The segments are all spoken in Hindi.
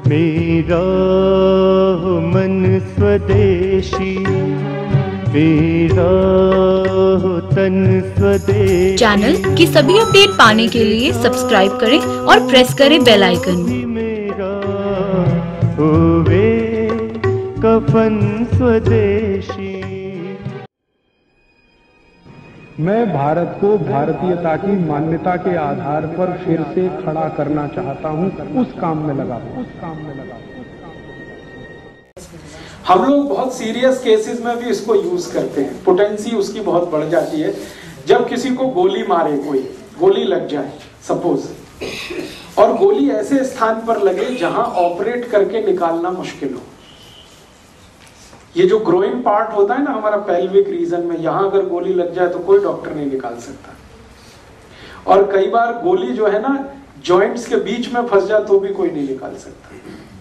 मेरा हो मन स्वदेशी, मेरा हो तन स्वदेशी। चैनल की सभी अपडेट पाने के लिए सब्सक्राइब करें और प्रेस करें बेल आइकन। मेरा होवे कफन स्वदेशी। मैं भारत को भारतीयता की मान्यता के आधार पर फिर से खड़ा करना चाहता हूं, उस काम में लगा हूं। हम लोग बहुत सीरियस केसेस में भी इसको यूज करते हैं। पोटेंसी उसकी बहुत बढ़ जाती है। जब किसी को गोली मारे, कोई गोली लग जाए सपोज, और गोली ऐसे स्थान पर लगे जहां ऑपरेट करके निकालना मुश्किल हो। ये जो ग्रोइन पार्ट होता है ना हमारा पेल्विक रीजन में, यहां अगर गोली लग जाए तो कोई डॉक्टर नहीं निकाल सकता। और कई बार गोली जो है ना जॉइंट्स के बीच में फंस जाए तो भी कोई नहीं निकाल सकता।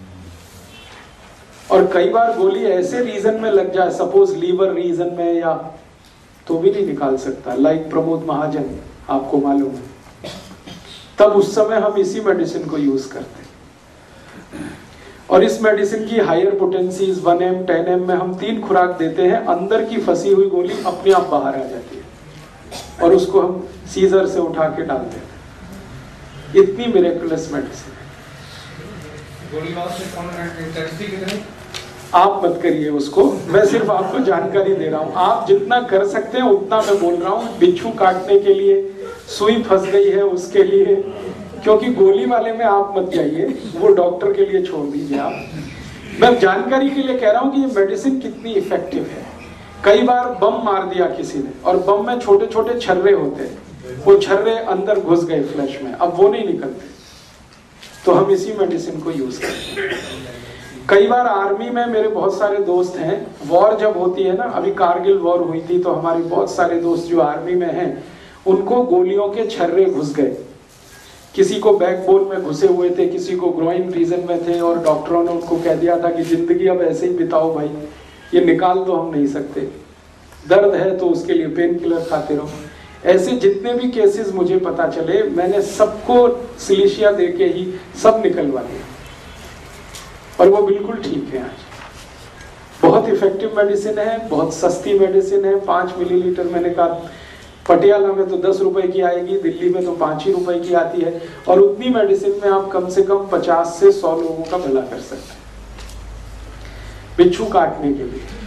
और कई बार गोली ऐसे रीजन में लग जाए, सपोज लीवर रीजन में, या तो भी नहीं निकाल सकता। लाइक प्रमोद महाजन, आपको मालूम है। तब उस समय हम इसी मेडिसिन को यूज करते हैं। और इस मेडिसिन की हायर पोटेंसीज 1M 10M में हम 3 खुराक देते हैं। अंदर की फंसी हुई गोली अपने आप बाहर आ जाती है और उसको हम सीजर से उठा के डाल देते हैं। इतनी मिरेकुलस मेडिसिन है। आप मत करिए उसको, मैं सिर्फ आपको जानकारी दे रहा हूं। आप जितना कर सकते हैं उतना मैं बोल रहा हूं। बिच्छू काटने के लिए, सुई फंस गई है उसके लिए, क्योंकि गोली वाले में आप मत जाइए, वो डॉक्टर के लिए छोड़ दीजिए आप। मैं जानकारी के लिए कह रहा हूं कि ये मेडिसिन कितनी इफेक्टिव है। कई बार बम मार दिया किसी ने, और बम में छोटे छोटे छर्रे होते हैं, वो छर्रे अंदर घुस गए फ्लैश में, अब वो नहीं निकलते, तो हम इसी मेडिसिन को यूज करते हैं। कई बार आर्मी में मेरे बहुत सारे दोस्त हैं, वॉर जब होती है ना, अभी कारगिल वॉर हुई थी, तो हमारे बहुत सारे दोस्त जो आर्मी में हैं, उनको गोलियों के छर्रे घुस गए। किसी को बैकबोन में घुसे हुए थे, किसी को ग्रोइन रीजन में थे, और डॉक्टरों ने उनको कह दिया था कि जिंदगी अब ऐसे ही बिताओ भाई, ये निकाल तो हम नहीं सकते, दर्द है तो उसके लिए पेन किलर खाते रहो। ऐसे जितने भी केसेस मुझे पता चले, मैंने सबको सिलिशिया देके ही सब निकलवा दिया, और वो बिल्कुल ठीक है आज। बहुत इफेक्टिव मेडिसिन है, बहुत सस्ती मेडिसिन है। 5 मिलीलीटर मैंने कहा, पटियाला में तो 10 रुपए की आएगी, दिल्ली में तो 5 ही रुपए की आती है, और उतनी मेडिसिन में आप कम से कम 50 से 100 लोगों का भला कर सकते हैं बिच्छू काटने के लिए।